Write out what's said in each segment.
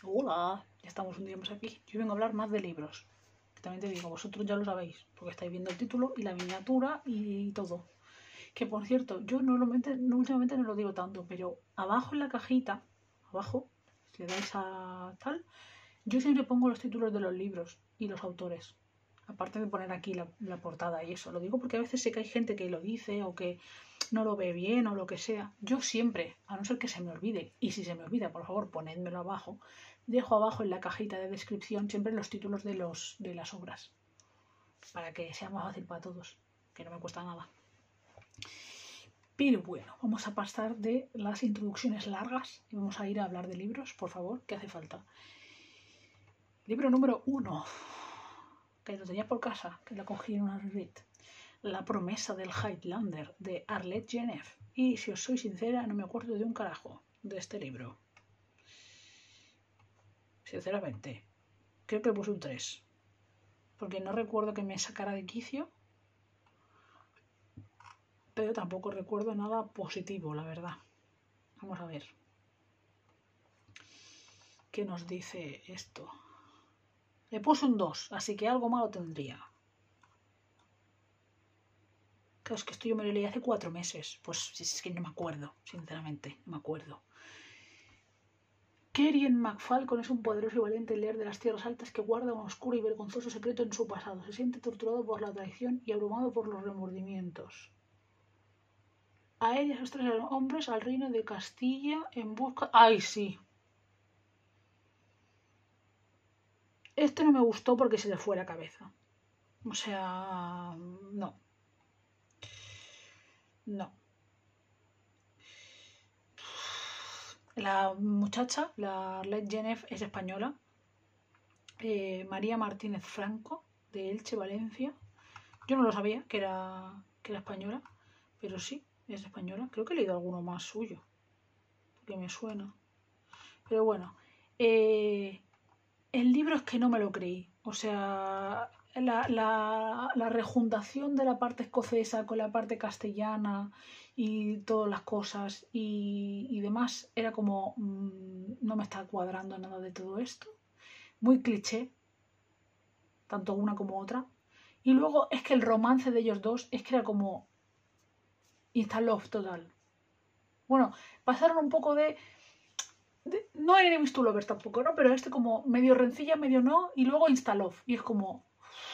Hola, ya estamos un día más aquí. Yo vengo a hablar más de libros. Que también te digo, vosotros ya lo sabéis, porque estáis viendo el título y la miniatura y todo. Que por cierto, yo normalmente, no, últimamente no lo digo tanto, pero abajo en la cajita, abajo, si le dais a tal, yo siempre pongo los títulos de los libros y los autores. Aparte de poner aquí la portada y eso. Lo digo porque a veces sé que hay gente que lo dice o que no lo ve bien o lo que sea. Yo siempre, a no ser que se me olvide, y si se me olvida, por favor, ponedmelo abajo, dejo abajo en la cajita de descripción siempre los títulos de las obras. Para que sea más fácil para todos, que no me cuesta nada. Pero bueno, vamos a pasar de las introducciones largas y vamos a ir a hablar de libros, por favor, que hace falta. Libro número 1, que lo tenía por casa, que lo cogí en una reread. La promesa del Highlander, de Arlette Geneve. Y si os soy sincera, no me acuerdo de un carajo de este libro. Sinceramente, creo que puse un 3. Porque no recuerdo que me sacara de quicio. Pero tampoco recuerdo nada positivo, la verdad. Vamos a ver. ¿Qué nos dice esto? Le puse un 2, así que algo malo tendría. Claro, es que esto yo me lo leí hace 4 meses. Pues es que no me acuerdo, sinceramente, no me acuerdo. Kieran McFalcon es un poderoso y valiente líder de las tierras altas que guarda un oscuro y vergonzoso secreto en su pasado. Se siente torturado por la traición y abrumado por los remordimientos. A él y a sus 3 hombres al reino de Castilla en busca... ¡Ay, sí! Este no me gustó porque se le fue la cabeza. O sea, no. No. La muchacha, la Arlette Geneve, es española. María Martínez Franco, de Elche, Valencia. Yo no lo sabía que era española, pero sí, es española. Creo que he leído alguno más suyo, porque me suena. Pero bueno, el libro es que no me lo creí. O sea, la rejuntación de la parte escocesa con la parte castellana y todas las cosas y demás era como, no me está cuadrando nada de todo esto. Muy cliché, tanto una como otra. Y luego es que el romance de ellos dos es que era como insta-love total. Bueno, pasaron un poco no enemies to lovers tampoco, ¿no? Pero este como medio rencilla, medio no, y luego insta-love. Y es como...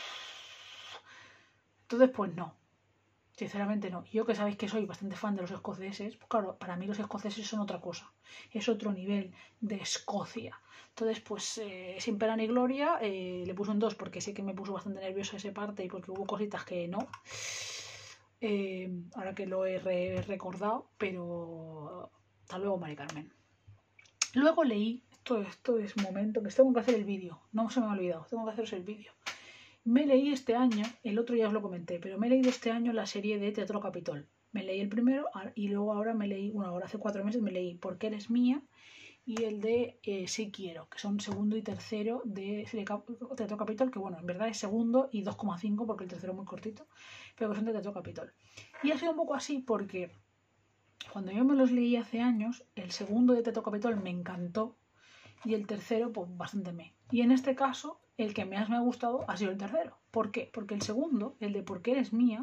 Entonces, pues no. Sinceramente no. Yo que sabéis que soy bastante fan de los escoceses, pues claro, para mí los escoceses son otra cosa. Es otro nivel de Escocia. Entonces, pues sin pena ni gloria, le puse un 2 porque sé que me puso bastante nerviosa esa parte y porque hubo cositas que no. Ahora que lo he recordado, pero hasta luego, Mari Carmen. Luego leí, esto es un momento que tengo que hacer el vídeo, no se me ha olvidado, tengo que haceros el vídeo. Me leí este año, el otro ya os lo comenté, pero me he leído este año la serie de Teatro Capitol. Me leí el primero y luego ahora me leí, bueno, ahora hace 4 meses me leí Porque eres mía y el de Sí quiero, que son segundo y tercero de Teatro Capitol, que bueno, en verdad es segundo y 2,5 porque el tercero es muy cortito, pero que son de Teatro Capitol. Y ha sido un poco así porque cuando yo me los leí hace años, el segundo de Teatro Capitol me encantó y el tercero, pues bastante me. Y en este caso, el que más me ha gustado ha sido el tercero. ¿Por qué? Porque el segundo, el de Porque eres mía,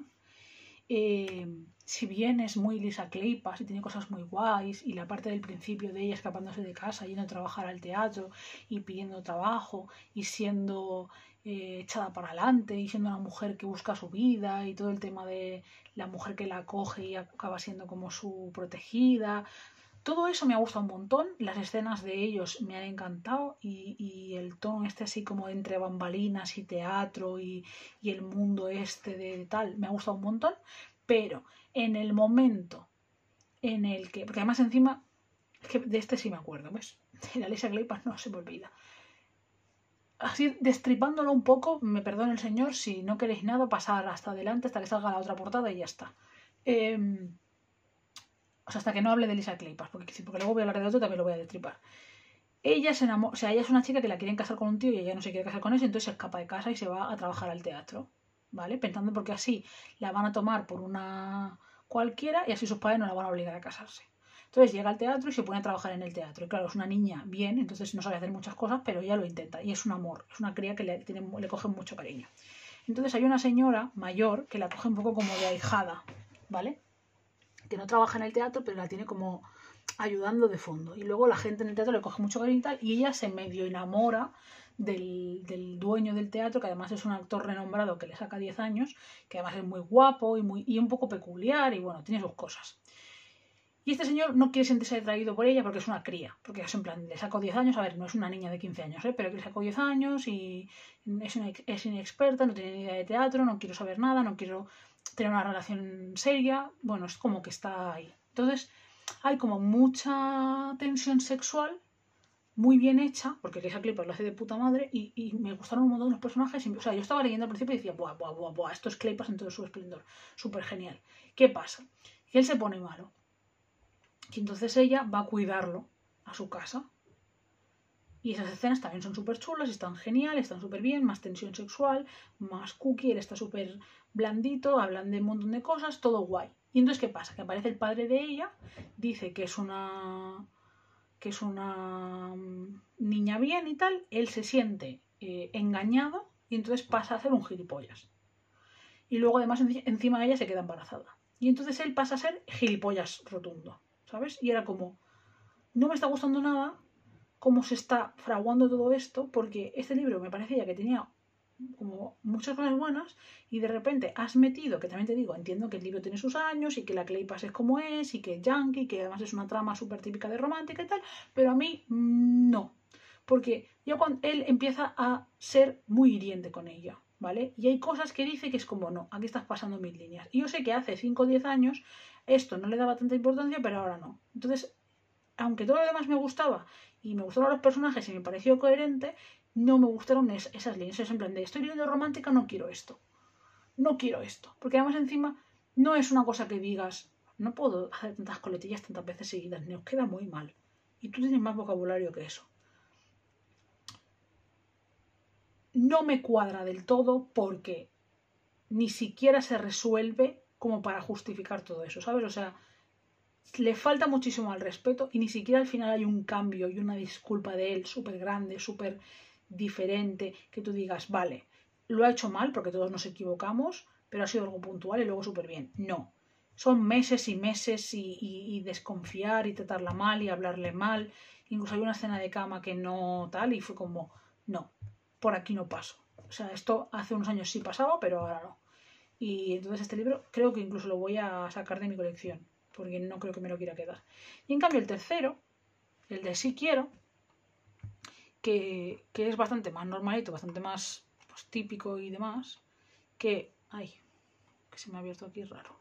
si bien es muy Lisa Kleypas y tiene cosas muy guays, y la parte del principio de ella escapándose de casa, yendo a trabajar al teatro y pidiendo trabajo y siendo echada para adelante y siendo una mujer que busca su vida y todo el tema de la mujer que la acoge y acaba siendo como su protegida, todo eso me ha gustado un montón, las escenas de ellos me han encantado y el tono este así como entre bambalinas y teatro y el mundo este de tal, me ha gustado un montón, pero en el momento en el que, porque además encima, es que de este sí me acuerdo, ¿ves? De la Lisa Kleypas no se me olvida. Así destripándolo un poco, me perdone el señor, si no queréis nada, pasar hasta adelante hasta que salga la otra portada y ya está. O sea, hasta que no hable de Lisa Kleypas, porque luego voy a hablar de otro y también lo voy a destripar. Ella se enamora, o sea, ella es una chica que la quieren casar con un tío y ella no se quiere casar con él, entonces se escapa de casa y se va a trabajar al teatro, ¿vale? Pensando porque así la van a tomar por una cualquiera y así sus padres no la van a obligar a casarse. Entonces llega al teatro y se pone a trabajar en el teatro. Y claro, es una niña bien, entonces no sabe hacer muchas cosas, pero ella lo intenta. Y es un amor, es una cría que le coge mucho cariño. Entonces hay una señora mayor que la coge un poco como de ahijada, ¿vale? Que no trabaja en el teatro, pero la tiene como ayudando de fondo. Y luego la gente en el teatro le coge mucho cariño y tal, y ella se medio enamora del dueño del teatro, que además es un actor renombrado que le saca 10 años, que además es muy guapo y un poco peculiar, y bueno, tiene sus cosas. Y este señor no quiere sentirse atraído por ella porque es una cría, porque es en plan, le sacó 10 años, a ver, no es una niña de 15 años, pero que le sacó 10 años y es inexperta, no tiene ni idea de teatro, no quiero saber nada, no quiero tener una relación seria, bueno, es como que está ahí. Entonces, hay como mucha tensión sexual, muy bien hecha, porque Lisa Clippers lo hace de puta madre, y me gustaron un montón los personajes. O sea, yo estaba leyendo al principio y decía, buah, buah, buah, buah, esto es Clippers en todo su esplendor, súper genial. ¿Qué pasa? Que él se pone malo. Y entonces ella va a cuidarlo a su casa. Y esas escenas también son súper chulas, están geniales, están súper bien, más tensión sexual, más cookie, él está súper blandito, hablan de un montón de cosas, todo guay. Y entonces, ¿qué pasa? Que aparece el padre de ella, dice que es una niña bien y tal, él se siente engañado y entonces pasa a ser un gilipollas. Y luego además encima ella se queda embarazada. Y entonces él pasa a ser gilipollas rotundo, ¿sabes? Y era como, no me está gustando nada cómo se está fraguando todo esto, porque este libro me parecía que tenía como muchas cosas buenas y de repente has metido, que también te digo, entiendo que el libro tiene sus años y que la Clay Pass es como es y que es yankee, que además es una trama súper típica de romántica y tal, pero a mí no, porque ya cuando él empieza a ser muy hiriente con ella, ¿vale? Y hay cosas que dice que es como, no, aquí estás pasando mil líneas. Y yo sé que hace 5 o 10 años esto no le daba tanta importancia, pero ahora no. Entonces, aunque todo lo demás me gustaba y me gustaron los personajes y me pareció coherente, no me gustaron esas líneas. Es en plan de, estoy leyendo romántica, no quiero esto. No quiero esto. Porque además encima no es una cosa que digas, no puedo hacer tantas coletillas tantas veces seguidas, nos queda muy mal. Y tú tienes más vocabulario que eso. No me cuadra del todo porque ni siquiera se resuelve como para justificar todo eso, ¿sabes? O sea, le falta muchísimo al respeto y ni siquiera al final hay un cambio y una disculpa de él súper grande, súper diferente, que tú digas, vale, lo ha hecho mal porque todos nos equivocamos, pero ha sido algo puntual y luego súper bien. No, son meses y meses y desconfiar y tratarla mal y hablarle mal. Incluso hay una escena de cama que no tal y fue como, no, por aquí no paso. O sea, esto hace unos años sí pasaba, pero ahora no. Y entonces este libro creo que incluso lo voy a sacar de mi colección, porque no creo que me lo quiera quedar. Y en cambio el tercero, el de Sí Quiero, que es bastante más normalito, bastante más pues, típico y demás, que... Ay, que se me ha abierto aquí raro.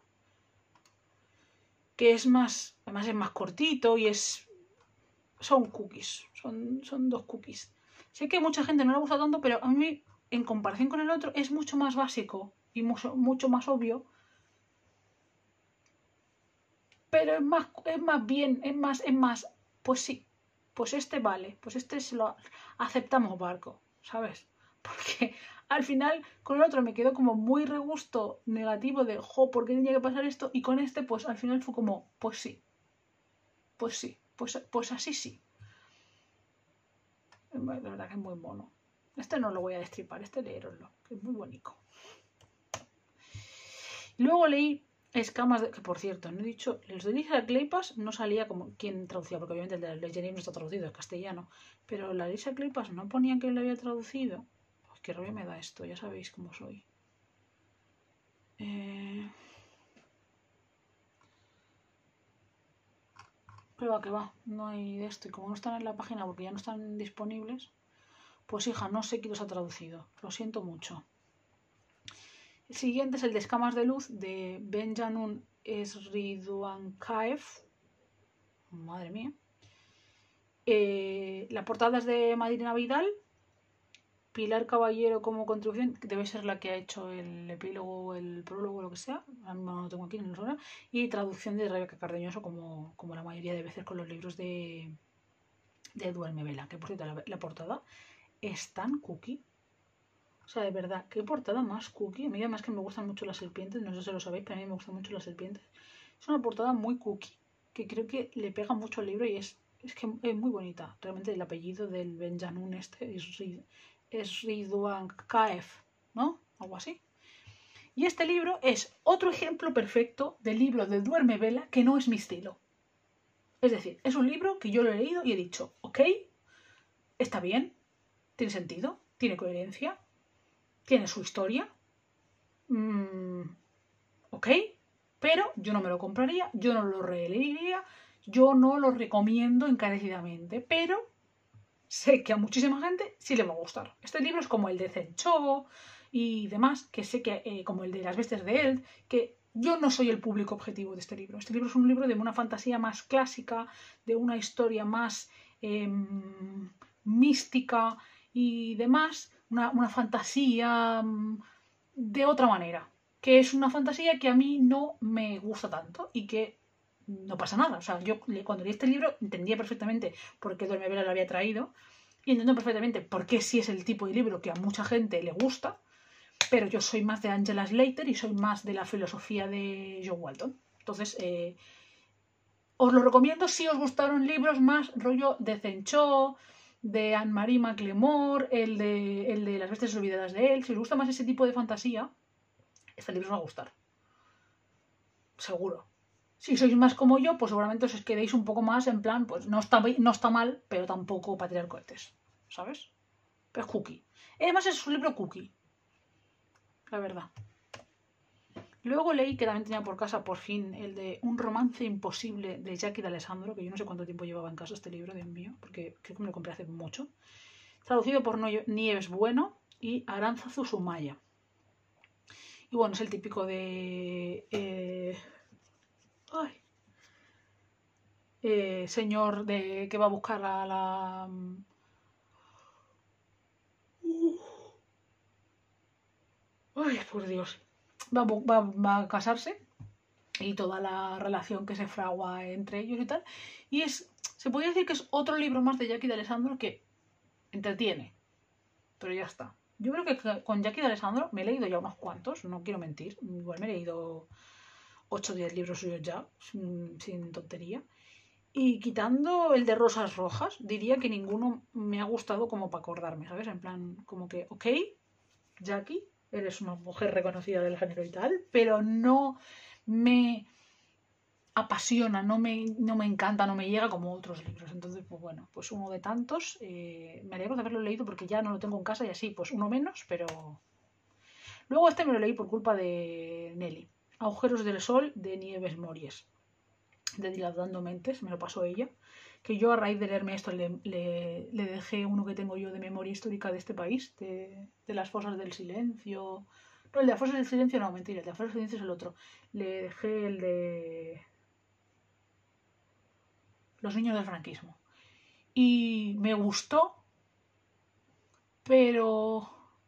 Que es más... Además es más cortito y es... Son cookies, son 2 cookies. Sé que a mucha gente no le gusta tanto, pero a mí, en comparación con el otro, es mucho más básico y mucho más obvio. Pero es más bien, es más, pues sí, pues este vale, pues este se lo aceptamos barco, ¿sabes? Porque al final con el otro me quedó como muy regusto negativo de, jo, ¿por qué tenía que pasar esto? Y con este, pues al final fue como, pues sí, pues así sí. De verdad que es muy mono. Este no lo voy a destripar, este leeroslo, que es muy bonito. Luego leí Escamas de... Que por cierto, no he dicho... Los de Lisa Clay Pass no salía como... ¿Quién traducía? Porque obviamente el de la Jenny no está traducido, es castellano. Pero la Lisa Clay Pass no ponía que lo había traducido. Pues qué rabia me da esto, ya sabéis cómo soy. Pero va, que va. No hay de esto. Y como no están en la página porque ya no están disponibles... Pues hija, no sé quién los ha traducido. Lo siento mucho. El siguiente es el de Escamas de Luz de Benjamin Esriduankaev. Madre mía. La portada es de Madrina Vidal. Pilar Caballero como contribución, que debe ser la que ha hecho el epílogo, el prólogo, lo que sea. No lo tengo aquí en el zona. Y traducción de Rebeca Cardeñoso, como la mayoría de veces con los libros de Duerme Vela. Que por cierto, la portada es tan cookie. O sea, de verdad, qué portada más cookie. A mí además que me gustan mucho las serpientes, no sé si lo sabéis, pero a mí me gustan mucho las serpientes. Es una portada muy cookie. que creo que le pega mucho al libro y es que es muy bonita. Realmente el apellido del Benjanun es Ridwan Kaef, ¿no? Algo así. Y este libro es otro ejemplo perfecto del libro de Duerme Vela que no es mi estilo. Es decir, es un libro que yo lo he leído y he dicho, ok, está bien, tiene sentido, tiene coherencia, tiene su historia, ok, pero yo no me lo compraría, yo no lo releería, yo no lo recomiendo encarecidamente, pero sé que a muchísima gente sí le va a gustar. Este libro es como el de Zencho y demás, que sé que, como el de Las Bestias de Eld, que yo no soy el público objetivo de este libro. Este libro es un libro de una fantasía más clásica, de una historia más mística y demás, una fantasía de otra manera, que es una fantasía que a mí no me gusta tanto y que no pasa nada. O sea, yo cuando leí este libro entendía perfectamente por qué Duerme Vela lo había traído y entiendo perfectamente por qué sí es el tipo de libro que a mucha gente le gusta, pero yo soy más de Angela Slater y soy más de la filosofía de John Walton. Entonces, os lo recomiendo si os gustaron libros más rollo de Zencho, de Anne-Marie McLemore, el de Las Bestias Olvidadas de él. Si os gusta más ese tipo de fantasía, este libro os va a gustar. Seguro. Si sois más como yo, pues seguramente os quedéis un poco más en plan, pues no está mal, pero tampoco para tirar cohetes, ¿sabes? Pero es cookie. Además es un libro cookie, la verdad. Luego leí que también tenía por casa, por fin, el de Un romance imposible de Jackie D'Alessandro, que yo no sé cuánto tiempo llevaba en casa este libro, Dios mío, porque creo que me lo compré hace mucho. Traducido por Nieves Bueno y Arantzazu Sumaya. Y bueno, es el típico de... señor que va a buscar a la... Ay, por Dios. Va a casarse y toda la relación que se fragua entre ellos y tal. Y se podría decir que es otro libro más de Jackie D'Alessandro que entretiene, pero ya está. Yo creo que con Jackie D'Alessandro me he leído ya unos cuantos, no quiero mentir. Igual me he leído 8 o 10 libros suyos ya, sin tontería. Y quitando el de Rosas Rojas, diría que ninguno me ha gustado como para acordarme, ¿sabes? En plan, como que, ok, Jackie, eres una mujer reconocida del género y tal, pero no me apasiona, no me encanta, no me llega como otros libros. Entonces, pues bueno, pues uno de tantos. Me alegro de haberlo leído porque ya no lo tengo en casa y así, pues uno menos, pero... Luego este me lo leí por culpa de Nelly. Agujeros del Sol de Nieves Mories, de Dilatando Mentes, me lo pasó ella. Que yo a raíz de leerme esto le dejé uno que tengo yo de memoria histórica de este país, de las fosas del silencio. No, el de las fosas del silencio no, mentira, el de las fosas del silencio es el otro. Le dejé el de Los niños del franquismo. Y me gustó, pero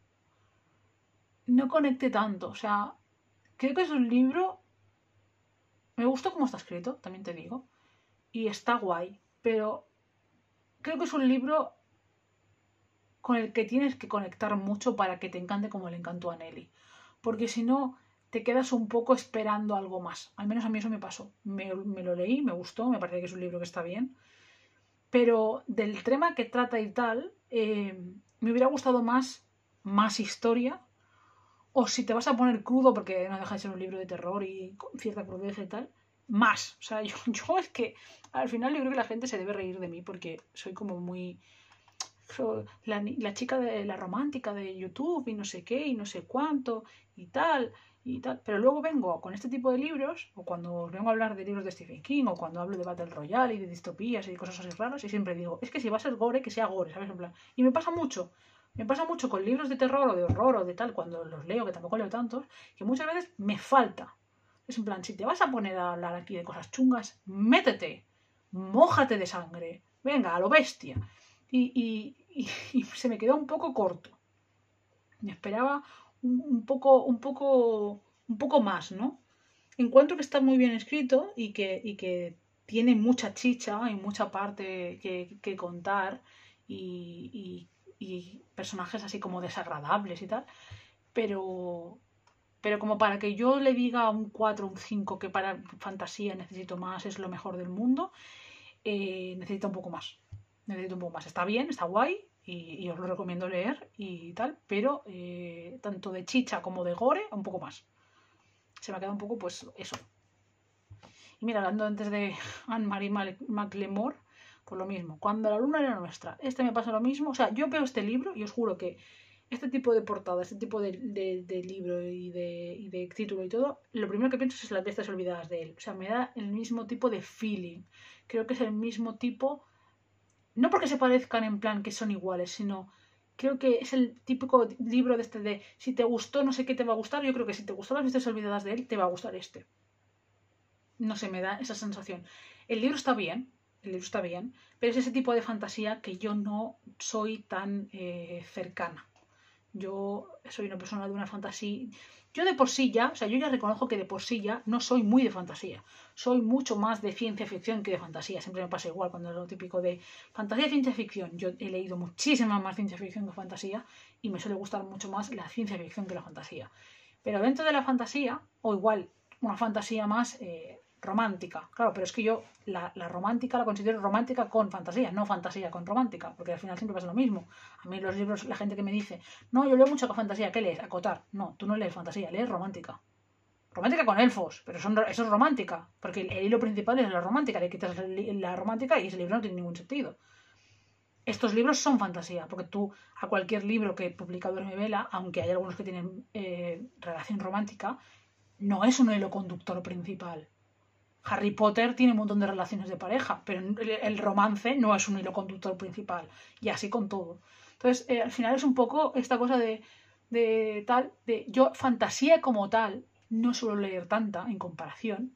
no conecté tanto. O sea, creo que es un libro... Me gustó cómo está escrito, también te digo. Y está guay, pero creo que es un libro con el que tienes que conectar mucho para que te encante como le encantó a Nelly. Porque si no, te quedas un poco esperando algo más. Al menos a mí eso me pasó. Me lo leí, me gustó, me parece que es un libro que está bien. Pero del tema que trata y tal, me hubiera gustado más historia. O si te vas a poner crudo, porque no deja de ser un libro de terror y con cierta crudeza y tal, más. O sea, yo es que al final yo creo que la gente se debe reír de mí porque soy como muy... La chica de la romántica de YouTube y no sé qué y no sé cuánto y tal y tal. Pero luego vengo con este tipo de libros, o cuando vengo a hablar de libros de Stephen King, o cuando hablo de Battle Royale y de distopías y de cosas así raras, y siempre digo, es que si va a ser gore, que sea gore, ¿sabes? En plan, y me pasa mucho. Me pasa mucho con libros de terror o de horror o de tal, cuando los leo, que tampoco leo tantos, que muchas veces me falta. Es en plan, si te vas a poner a hablar aquí de cosas chungas, métete, mójate de sangre, venga, a lo bestia. Y se me quedó un poco corto. Me esperaba un poco más, ¿no? Encuentro que está muy bien escrito y que tiene mucha chicha y mucha parte que contar y personajes así como desagradables y tal, pero pero como para que yo le diga un 4, un 5 que para fantasía necesito más, es lo mejor del mundo, necesita un poco más. Necesito un poco más. Está bien, está guay y os lo recomiendo leer y tal, pero tanto de chicha como de gore, un poco más. Se me ha quedado un poco, pues, eso. Y mira, hablando antes de Anne-Marie McLemore, pues lo mismo. Cuando la luna era nuestra. Este me pasa lo mismo. O sea, yo veo este libro y os juro que este tipo de portada, este tipo de libro y de título y todo, lo primero que pienso es las de estas olvidadas de él. O sea, me da el mismo tipo de feeling. Creo que es el mismo tipo, no porque se parezcan en plan que son iguales, sino creo que es el típico libro de este de si te gustó no sé qué te va a gustar. Yo creo que si te gustó las vistas olvidadas de él, te va a gustar este. No sé, me da esa sensación. El libro está bien, pero es ese tipo de fantasía que yo no soy tan cercana. Yo soy una persona de una fantasía. Yo de por sí ya, o sea, yo ya reconozco que de por sí ya no soy muy de fantasía. Soy mucho más de ciencia ficción que de fantasía. Siempre me pasa igual cuando es lo típico de fantasía y ciencia ficción. Yo he leído muchísima más ciencia ficción que fantasía y me suele gustar mucho más la ciencia ficción que la fantasía. Pero dentro de la fantasía, o igual una fantasía más romántica. Claro, pero es que yo la romántica la considero romántica con fantasía, no fantasía con romántica, porque al final siempre pasa lo mismo. A mí los libros, la gente que me dice, no, yo leo mucho con fantasía, ¿qué lees? Acotar. No, tú no lees fantasía, lees romántica. Romántica con elfos, pero eso es romántica, porque el hilo principal es la romántica, le quitas la romántica y ese libro no tiene ningún sentido. Estos libros son fantasía, porque tú a cualquier libro que publica Duerme Vela, aunque hay algunos que tienen relación romántica, no es un hilo conductor principal. Harry Potter tiene un montón de relaciones de pareja, pero el romance no es un hilo conductor principal. Y así con todo. Entonces, al final es un poco esta cosa de yo fantasía como tal, no suelo leer tanta en comparación.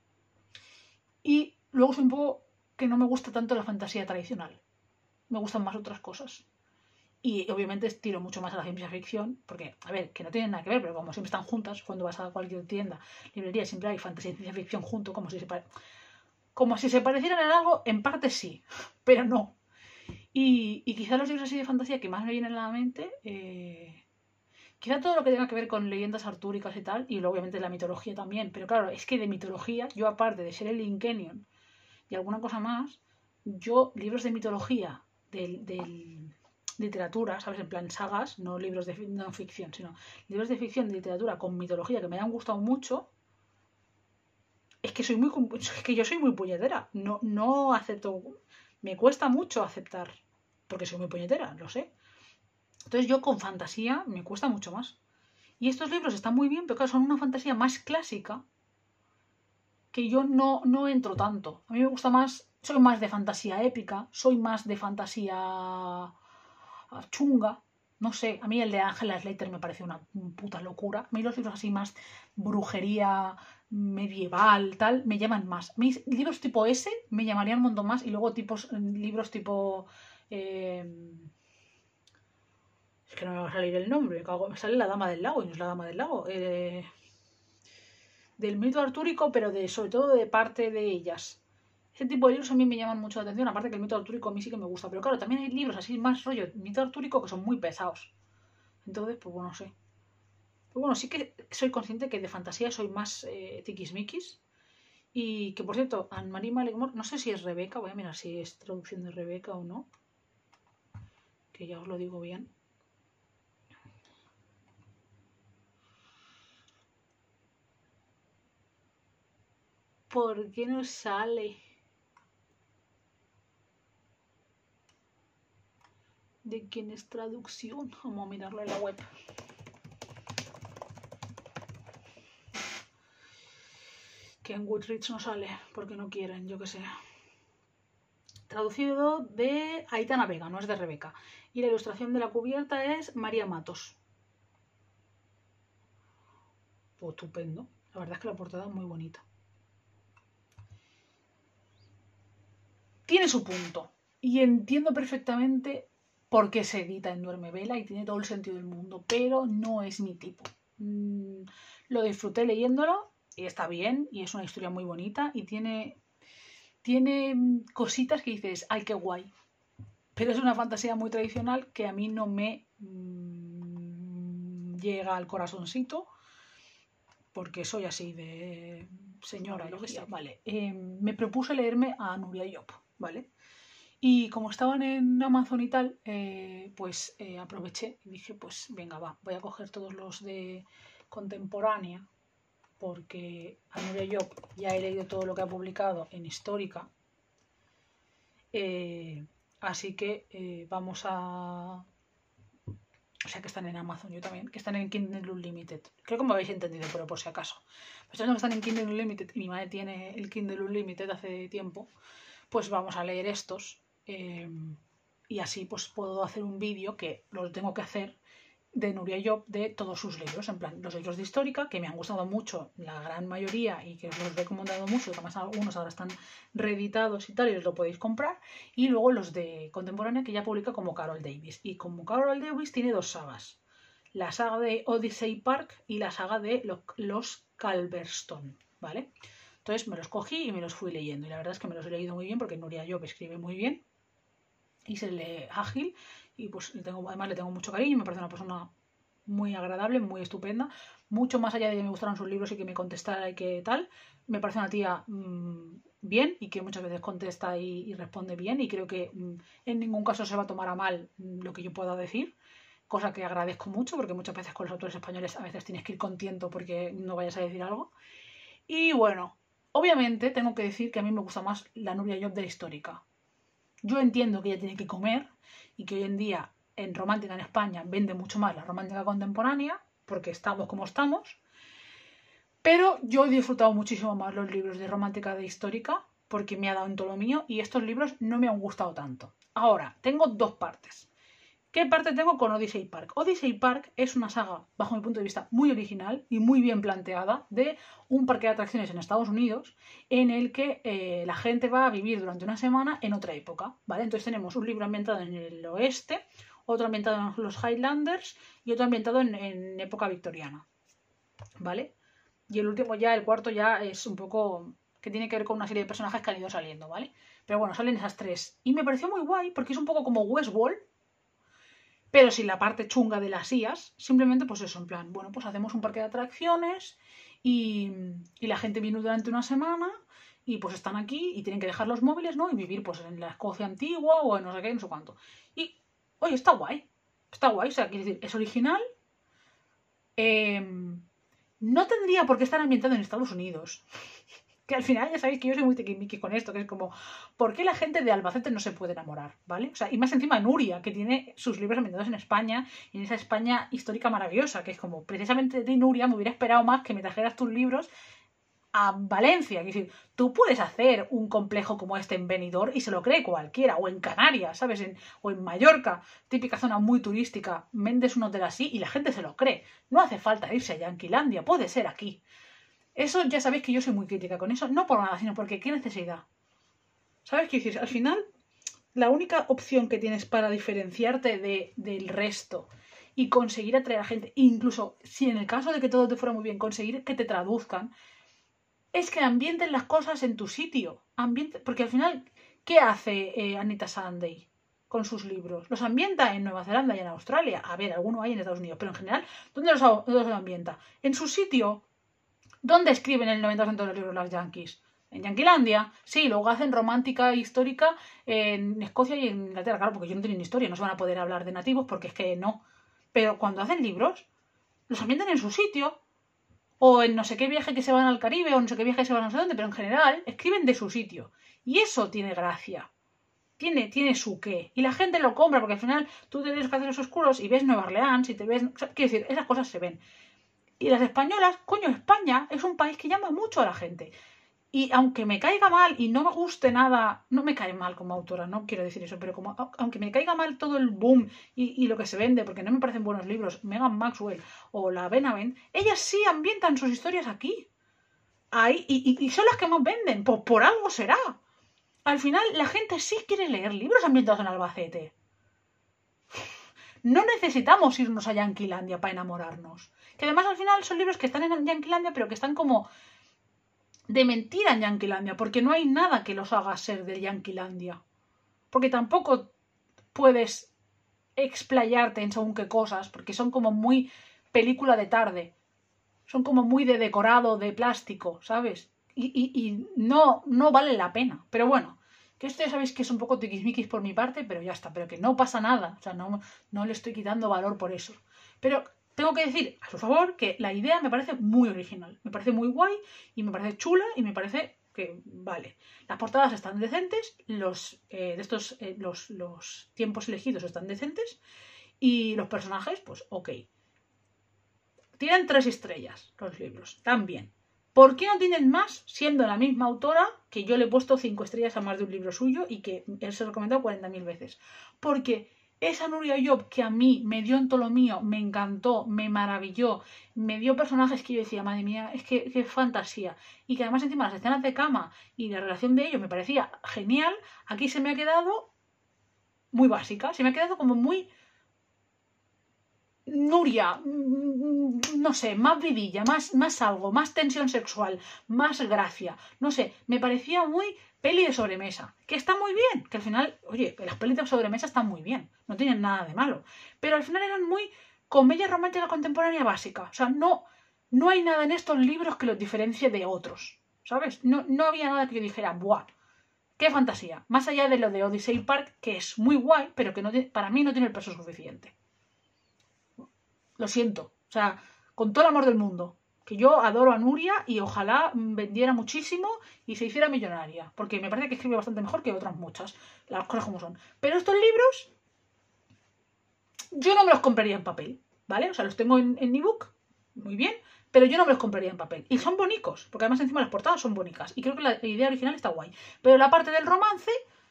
Y luego es un poco que no me gusta tanto la fantasía tradicional. Me gustan más otras cosas. Y obviamente tiro mucho más a la ciencia ficción, porque, a ver, que no tienen nada que ver, pero como siempre están juntas, cuando vas a cualquier tienda, librería, siempre hay fantasía y ciencia ficción junto, como si se parecieran en algo, en parte sí, pero no. Y quizá los libros así de fantasía que más me vienen a la mente, quizá todo lo que tenga que ver con leyendas artúricas y tal, y luego obviamente la mitología también, pero claro, es que de mitología, yo aparte de ser el Linkennion y alguna cosa más, yo libros de mitología del literatura, ¿sabes? En plan sagas, no libros de no ficción, sino libros de ficción, de literatura con mitología que me hayan gustado mucho, es que yo soy muy puñetera. No acepto. Me cuesta mucho aceptar. Porque soy muy puñetera, lo sé. Entonces yo con fantasía me cuesta mucho más. Y estos libros están muy bien, pero claro, son una fantasía más clásica que yo no entro tanto. A mí me gusta más. Soy más de fantasía épica. Soy más de fantasía chunga. No sé, a mí el de Angela Slater me parece una puta locura. A mí los libros así más brujería medieval, tal, me llaman más. Mis libros tipo ese me llamarían un montón más. Y luego libros tipo... es que no me va a salir el nombre. Me sale La Dama del Lago y no es La Dama del Lago. Del mito artúrico, pero sobre todo de parte de ellas. Ese tipo de libros a mí me llaman mucho la atención, aparte que el mito artúrico a mí sí que me gusta. Pero claro, también hay libros así más rollo mito artúrico que son muy pesados. Entonces, pues bueno, no sé. Pues bueno, sí que soy consciente que de fantasía soy más tiquismiquis. Y que, por cierto, Anne-Marie McLemore, no sé si es Rebeca, voy a mirar si es traducción de Rebeca o no. Que ya os lo digo bien. ¿Por qué no sale? ¿De quién es traducción? Vamos a mirarlo en la web. Que en Goodreads no sale, porque no quieren, yo que sé. Traducido de Aitana Vega, no es de Rebeca. Y la ilustración de la cubierta es María Matos. Pues estupendo. La verdad es que la portada es muy bonita. Tiene su punto. Y entiendo perfectamente por qué se edita en Duerme Vela y tiene todo el sentido del mundo. Pero no es mi tipo. Lo disfruté leyéndolo y está bien. Y es una historia muy bonita. Y tiene cositas que dices, ay, qué guay. Pero es una fantasía muy tradicional que a mí no me llega al corazoncito porque soy así de señora, lo que sea, vale. Me propuse leerme a Nuria Llop, ¿vale? Y como estaban en Amazon y tal, pues aproveché y dije, pues venga, va, voy a coger todos los de contemporánea, porque a Nuria Llop ya he leído todo lo que ha publicado en Histórica. Así que vamos a... O sea, que están en Amazon, yo también, que están en Kindle Unlimited. Creo que me habéis entendido, pero por si acaso. Pues ya que están en Kindle Unlimited y mi madre tiene el Kindle Unlimited hace tiempo, pues vamos a leer estos. Y así pues puedo hacer un vídeo que lo tengo que hacer de Nuria Llop de todos sus libros, en plan los libros de Histórica, que me han gustado mucho la gran mayoría y que os los he recomendado mucho, que además algunos ahora están reeditados y tal, y os lo podéis comprar, y luego los de Contemporánea que ya publica como Carol Davis. Y como Carol Davis tiene dos sagas, la saga de Odyssey Park y la saga de los Calverstone, ¿vale? Entonces me los cogí y me los fui leyendo, y la verdad es que me los he leído muy bien porque Nuria Llop escribe muy bien y se lee ágil, y pues además le tengo mucho cariño, me parece una persona muy agradable, muy estupenda, mucho más allá de que me gustaran sus libros y que me contestara y que tal, me parece una tía bien, y que muchas veces contesta y responde bien, y creo que en ningún caso se va a tomar a mal lo que yo pueda decir, cosa que agradezco mucho, porque muchas veces con los autores españoles a veces tienes que ir con tiento porque no vayas a decir algo. Y bueno, obviamente tengo que decir que a mí me gusta más la Nuria Llop de la Histórica. Yo entiendo que ella tiene que comer y que hoy en día en romántica en España vende mucho más la romántica contemporánea, porque estamos como estamos, pero yo he disfrutado muchísimo más los libros de romántica de Histórica, porque me ha dado en todo lo mío, y estos libros no me han gustado tanto. Ahora, tengo dos partes. ¿Qué parte tengo con Odyssey Park? Odyssey Park es una saga, bajo mi punto de vista, muy original y muy bien planteada, de un parque de atracciones en Estados Unidos en el que la gente va a vivir durante una semana en otra época, ¿vale? Entonces tenemos un libro ambientado en el oeste, otro ambientado en los Highlanders y otro ambientado en época victoriana, ¿vale? Y el último ya, el cuarto ya es un poco... que tiene que ver con una serie de personajes que han ido saliendo, ¿vale? Pero bueno, salen esas tres. Y me pareció muy guay porque es un poco como Westworld, pero sin la parte chunga de las IAs, simplemente pues eso, en plan, bueno, pues hacemos un parque de atracciones y la gente viene durante una semana y pues están aquí y tienen que dejar los móviles, ¿no? Y vivir pues en la Escocia antigua o en no sé qué, no sé cuánto. Y, oye, está guay, o sea, quiero decir, es original, no tendría por qué estar ambientado en Estados Unidos. Que al final ya sabéis que yo soy muy tiquismiqui con esto, que es como, ¿por qué la gente de Albacete no se puede enamorar? ¿Vale? O sea, y más encima Nuria, que tiene sus libros ambientados en España, y en esa España histórica maravillosa, que es como, precisamente de Nuria me hubiera esperado más que me trajeras tus libros a Valencia. Es decir, tú puedes hacer un complejo como este en Benidorm y se lo cree cualquiera, o en Canarias, ¿sabes? O en Mallorca, típica zona muy turística, vendes un hotel así y la gente se lo cree. No hace falta irse a Yanquilandia, puede ser aquí. Eso ya sabéis que yo soy muy crítica con eso, no por nada, sino porque qué necesidad. ¿Sabes qué decir? Al final, la única opción que tienes para diferenciarte del resto y conseguir atraer a gente, incluso si en el caso de que todo te fuera muy bien, conseguir que te traduzcan, es que ambienten las cosas en tu sitio. Porque al final, ¿qué hace Anita Sunday con sus libros? Los ambienta en Nueva Zelanda y en Australia. A ver, alguno hay en Estados Unidos, pero en general, ¿dónde los ambienta? En su sitio. ¿Dónde escriben el 90% de los libros las yankees? En Yanquilandia. Sí, luego hacen romántica e histórica en Escocia y en Inglaterra. Claro, porque ellos no tienen historia, no se van a poder hablar de nativos porque es que no. Pero cuando hacen libros, los ambientan en su sitio. O en no sé qué viaje que se van al Caribe, o no sé qué viaje que se van a no sé dónde, pero en general escriben de su sitio. Y eso tiene gracia. Tiene su qué. Y la gente lo compra, porque al final tú te ves Caceres Oscuros y ves Nueva Orleans y te ves... O sea, quiero decir, esas cosas se ven. Y las españolas, coño, España es un país que llama mucho a la gente. Y aunque me caiga mal y no me guste nada, no me cae mal como autora, no quiero decir eso, pero como aunque me caiga mal todo el boom y lo que se vende, porque no me parecen buenos libros, Megan Maxwell o la Benavent, ellas sí ambientan sus historias aquí. Ahí, y son las que más venden, pues por algo será. Al final la gente sí quiere leer libros ambientados en Albacete. No necesitamos irnos a Yanquilandia para enamorarnos. Que además al final son libros que están en Yanquilandia, pero que están como de mentira en Yanquilandia, porque no hay nada que los haga ser de Yanquilandia. Porque tampoco puedes explayarte en según qué cosas, porque son como muy película de tarde. son como muy de decorado, de plástico, ¿sabes? Y no vale la pena. Pero bueno, que esto ya sabéis que es un poco tiquismiquis por mi parte, pero ya está, pero que no pasa nada. O sea, no le estoy quitando valor por eso. Pero tengo que decir a su favor que la idea me parece muy original, me parece muy guay y me parece chula y me parece que vale. Las portadas están decentes, los tiempos elegidos están decentes y los personajes, pues ok. Tienen 3 estrellas los libros, también. ¿Por qué no tienen más siendo la misma autora que yo le he puesto 5 estrellas a más de un libro suyo y que él se lo he recomendado 40.000 veces? Porque esa Nuria Llop que a mí me dio en todo lo mío, me encantó, me maravilló, me dio personajes que yo decía, madre mía, es que qué fantasía. Y que además encima las escenas de cama y la relación de ellos me parecía genial, aquí se me ha quedado muy básica, se me ha quedado como muy... Nuria, no sé, más vidilla, más algo, más tensión sexual, más gracia, no sé, me parecía muy peli de sobremesa, que está muy bien, que al final, oye, que las pelis de sobremesa están muy bien, no tienen nada de malo, pero al final eran muy comedia romántica contemporánea básica, o sea, no hay nada en estos libros que los diferencie de otros, ¿sabes? No había nada que yo dijera, ¡buah! ¡Qué fantasía! Más allá de lo de Odyssey Park, que es muy guay, pero que para mí no tiene el peso suficiente. Lo siento. O sea, con todo el amor del mundo. Que yo adoro a Nuria y ojalá vendiera muchísimo y se hiciera millonaria. Porque me parece que escribe bastante mejor que otras muchas. Las cosas como son. Pero estos libros, yo no me los compraría en papel. ¿Vale? O sea, los tengo en ebook. Muy bien. Pero yo no me los compraría en papel. Y son bonitos. Porque además encima las portadas son bonitas. Y creo que la idea original está guay. Pero la parte del romance...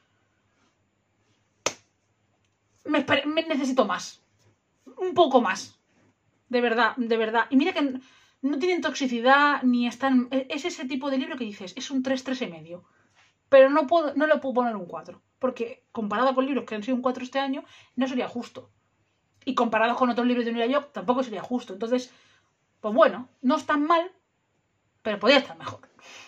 me necesito más. Un poco más. De verdad, de verdad. Y mira que no tienen toxicidad ni están... Es ese tipo de libro que dices, es un 3,5. Pero no le puedo poner un 4. Porque comparado con libros que han sido un 4 este año, no sería justo. Y comparado con otros libros de Nuria Llop, tampoco sería justo. Entonces, pues bueno, no es tan mal, pero podría estar mejor.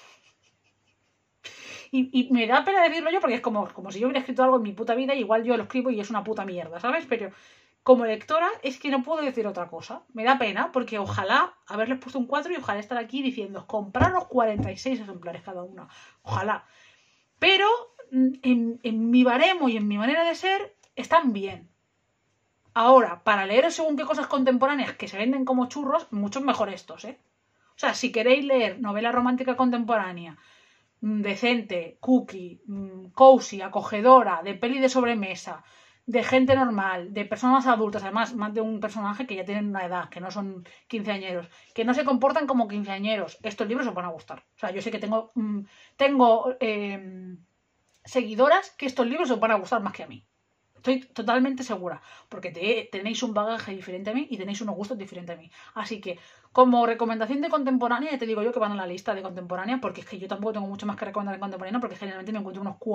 Y me da pena decirlo yo porque es como si yo hubiera escrito algo en mi puta vida y igual yo lo escribo y es una puta mierda, ¿sabes? Pero... como lectora es que no puedo decir otra cosa. Me da pena porque ojalá haberles puesto un 4 y ojalá estar aquí diciendo compraros 46 ejemplares cada uno. Ojalá. Pero en mi baremo y en mi manera de ser están bien. Ahora, para leer según qué cosas contemporáneas que se venden como churros, mucho mejor estos, ¿eh? O sea, si queréis leer novela romántica contemporánea, decente, cookie, cozy, acogedora, de peli de sobremesa, de gente normal, de personas adultas, además, más de un personaje que ya tienen una edad, que no son quinceañeros, que no se comportan como quinceañeros. Estos libros os van a gustar. O sea, yo sé que tengo seguidoras que estos libros os van a gustar más que a mí. Estoy totalmente segura, porque tenéis un bagaje diferente a mí y tenéis unos gustos diferentes a mí. Así que, como recomendación de contemporánea, ya te digo yo que van a la lista de contemporánea, porque es que yo tampoco tengo mucho más que recomendar en contemporánea, porque generalmente me encuentro unos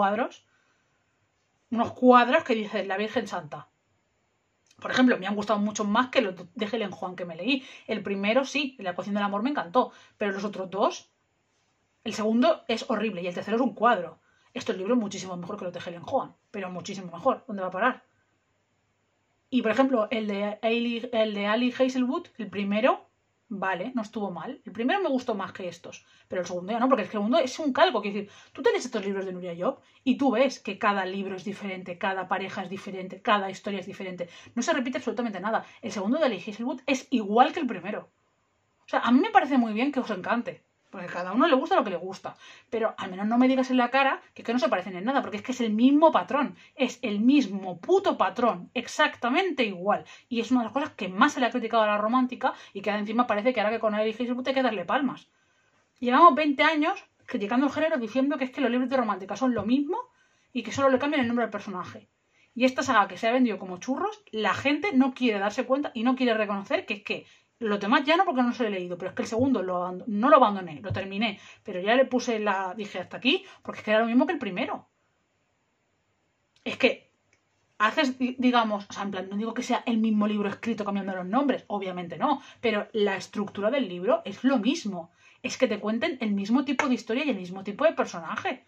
cuadros que dicen la Virgen Santa. Por ejemplo, me han gustado mucho más que los de Helen Juan que me leí. El primero sí, La Poción del Amor me encantó, pero los otros dos, el segundo es horrible y el tercero es un cuadro. Estos libros muchísimo mejor que los de Helen Juan, pero muchísimo mejor. ¿Dónde va a parar? Y por ejemplo, el de Ali Hazelwood, el primero, vale, no estuvo mal. El primero me gustó más que estos, pero el segundo ya no, porque el segundo es un calco. Quiero decir, tú tienes estos libros de Nuria Llop y tú ves que cada libro es diferente, cada pareja es diferente, cada historia es diferente. No se repite absolutamente nada. El segundo de Ali Hazelwood es igual que el primero. O sea, a mí me parece muy bien que os encante. Porque a cada uno le gusta lo que le gusta. Pero al menos no me digas en la cara que no se parecen en nada, porque es que es el mismo patrón. Es el mismo puto patrón. Exactamente igual. Y es una de las cosas que más se le ha criticado a la romántica y que encima parece que ahora que con Eli Hazelwood hay que darle palmas. Llevamos 20 años criticando el género diciendo que es que los libros de romántica son lo mismo y que solo le cambian el nombre al personaje. Y esta saga que se ha vendido como churros, la gente no quiere darse cuenta y no quiere reconocer que es que los demás ya no, porque no se lo he leído, pero es que el segundo no lo abandoné, lo terminé, pero ya le puse dije hasta aquí, porque es que era lo mismo que el primero. Es que haces, digamos, o sea, en plan, no digo que sea el mismo libro escrito cambiando los nombres, obviamente no, pero la estructura del libro es lo mismo. Es que te cuenten el mismo tipo de historia y el mismo tipo de personaje.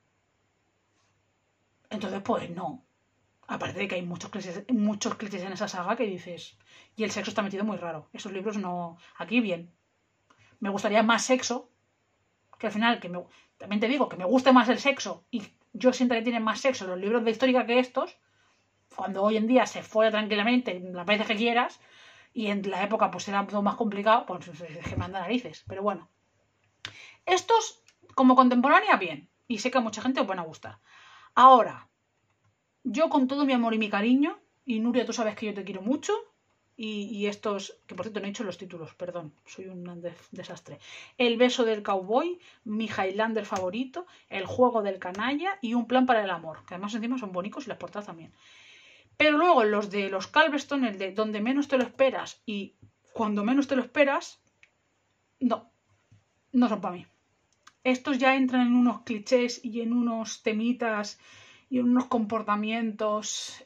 Entonces, pues no. Aparte de que hay muchos clichés en esa saga que dices... Y el sexo está metido muy raro. Esos libros no... Aquí bien. me gustaría más sexo, que al final, también te digo, que me guste más el sexo y yo siento que tienen más sexo los libros de histórica que estos, cuando hoy en día se folla tranquilamente las veces que quieras y en la época pues era todo más complicado, pues es que me anda narices, pero bueno. Estos, como contemporánea, bien, y sé que a mucha gente os van a gustar. Ahora, yo con todo mi amor y mi cariño, y Nuria, tú sabes que yo te quiero mucho, y estos, que por cierto no he dicho los títulos, perdón, soy un desastre. El beso del cowboy, mi Highlander favorito, El juego del canalla y Un plan para el amor, que además encima son bonitos y las portadas también. Pero luego los de los Calveston, el de donde menos te lo esperas y cuando menos te lo esperas, no, no son para mí. Estos ya entran en unos clichés y en unos temitas y en unos comportamientos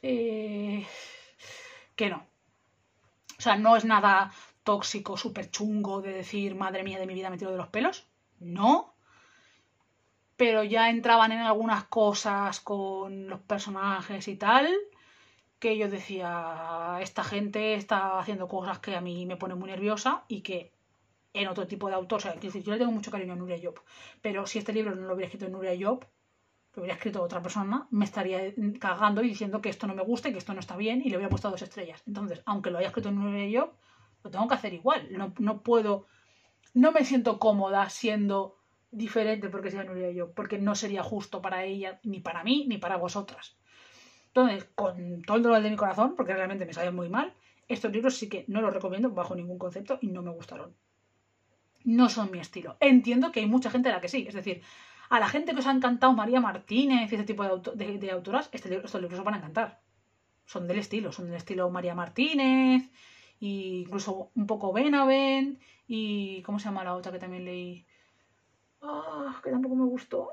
que no. O sea, no es nada tóxico, súper chungo de decir, madre mía de mi vida me tiro de los pelos. No. Pero ya entraban en algunas cosas con los personajes y tal, que yo decía, esta gente está haciendo cosas que a mí me ponen muy nerviosa y que en otro tipo de autor, o sea, decir, yo le tengo mucho cariño a Nuria Job, pero si este libro no lo hubiera escrito Nuria Job, lo hubiera escrito otra persona, me estaría cagando y diciendo que esto no me gusta y que esto no está bien y le hubiera puesto 2 estrellas. Entonces, aunque lo haya escrito Nuria Job, lo tengo que hacer igual. No puedo, no me siento cómoda siendo diferente porque sea Nuria Job, porque no sería justo para ella, ni para mí, ni para vosotras. Entonces, con todo el dolor de mi corazón, porque realmente me salen muy mal, estos libros sí que no los recomiendo bajo ningún concepto y no me gustaron. No son mi estilo. Entiendo que hay mucha gente a la que sí. Es decir, a la gente que os ha encantado María Martínez y ese tipo de autoras, estos libros os van a encantar. Son del estilo María Martínez, e incluso un poco Benavent, y ¿cómo se llama la otra que también leí? Que tampoco me gustó.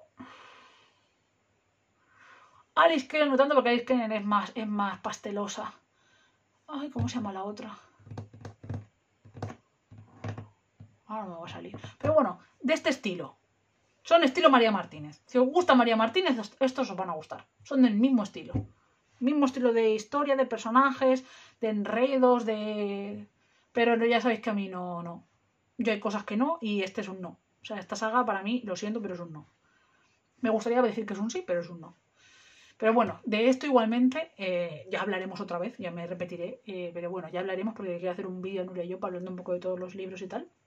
Alice Kellen no tanto porque Alice Kellen es más pastelosa. Ay, ¿cómo se llama la otra? Ahora no me va a salir. Pero bueno, de este estilo. Son estilo María Martínez. Si os gusta María Martínez, estos os van a gustar. Son del mismo estilo. Mismo estilo de historia, de personajes, de enredos, de... Pero ya sabéis que a mí no. Yo hay cosas que no y este es un no. O sea, esta saga para mí, lo siento, pero es un no. Me gustaría decir que es un sí, pero es un no. Pero bueno, de esto igualmente ya hablaremos otra vez, ya me repetiré. Pero bueno, ya hablaremos porque quiero hacer un vídeo Nuria y yo hablando un poco de todos los libros y tal.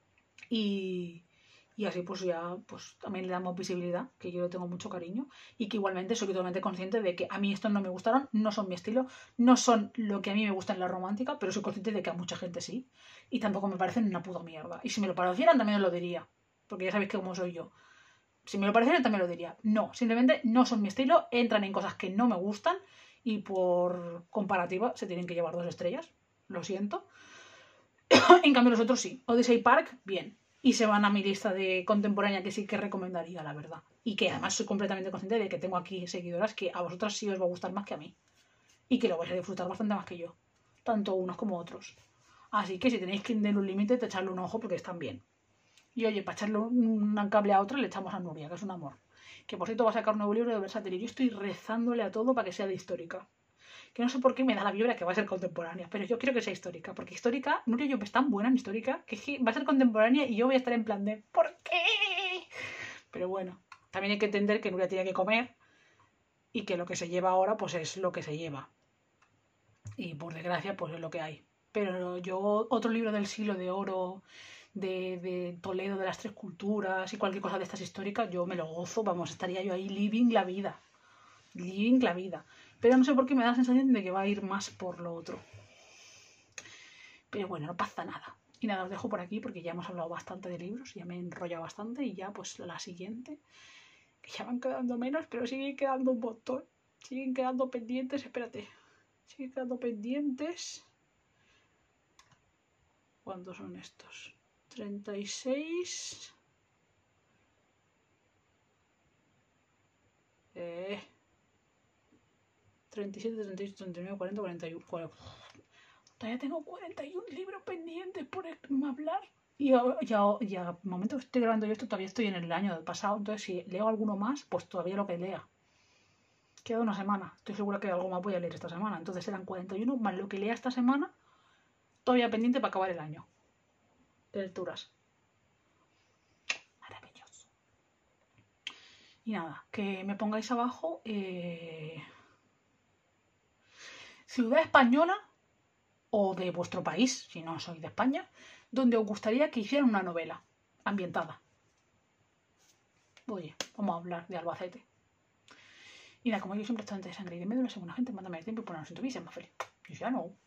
Y así pues ya pues también le damos visibilidad, que yo le tengo mucho cariño y que igualmente soy totalmente consciente de que a mí estos no me gustaron, no son mi estilo, no son lo que a mí me gusta en la romántica, pero soy consciente de que a mucha gente sí y tampoco me parecen una puta mierda. Y si me lo parecieran también os lo diría, porque ya sabéis que cómo soy yo. Si me lo parecieran también lo diría. No, simplemente no son mi estilo, entran en cosas que no me gustan y por comparativa se tienen que llevar 2 estrellas, lo siento. En cambio los otros sí. Odyssey Park, bien. Y se van a mi lista de contemporánea que sí que recomendaría, la verdad. Y que además soy completamente consciente de que tengo aquí seguidoras que a vosotras sí os va a gustar más que a mí. Y que lo vais a disfrutar bastante más que yo. Tanto unos como otros. Así que si tenéis que tener un límite, te echarle un ojo porque están bien. Y oye, para echarle un cable a otra le echamos a Nuria, que es un amor. Que por cierto va a sacar un nuevo libro de Versátil y yo estoy rezándole a todo para que sea de histórica. Que no sé por qué me da la vibra que va a ser contemporánea, pero yo quiero que sea histórica, porque histórica, Nuria Llop es tan buena en histórica, que va a ser contemporánea y yo voy a estar en plan de ¿por qué? Pero bueno, también hay que entender que Nuria tiene que comer y que lo que se lleva ahora pues es lo que se lleva. Y por desgracia pues es lo que hay. Pero yo, otro libro del siglo de oro, de Toledo, de las 3 culturas y cualquier cosa de estas históricas, yo me lo gozo, vamos, estaría yo ahí living la vida. Living la vida. Pero no sé por qué me da la sensación de que va a ir más por lo otro. Pero bueno, no pasa nada. Y nada, os dejo por aquí porque ya hemos hablado bastante de libros, ya me he enrollado bastante y ya pues la siguiente, que ya van quedando menos, pero siguen quedando un montón. Siguen quedando pendientes, espérate. Siguen quedando pendientes. ¿Cuántos son estos? 36. 37, 38, 39, 40, 41. Todavía tengo 41 libros pendientes por hablar. Y ya al momento que estoy grabando yo esto, todavía estoy en el año pasado. Entonces, si leo alguno más, pues todavía lo que lea. Queda una semana. Estoy segura que algo más voy a leer esta semana. Entonces serán 41 más lo que lea esta semana, todavía pendiente para acabar el año de lecturas. Y nada, que me pongáis abajo ciudad española o de vuestro país, si no sois de España, donde os gustaría que hicieran una novela ambientada. Oye, vamos a hablar de Albacete. Y nada, como yo siempre estoy entre sangre y de médula, según la gente, mándame el tiempo y ponernos en tu vida y ser más feliz. Y ya no.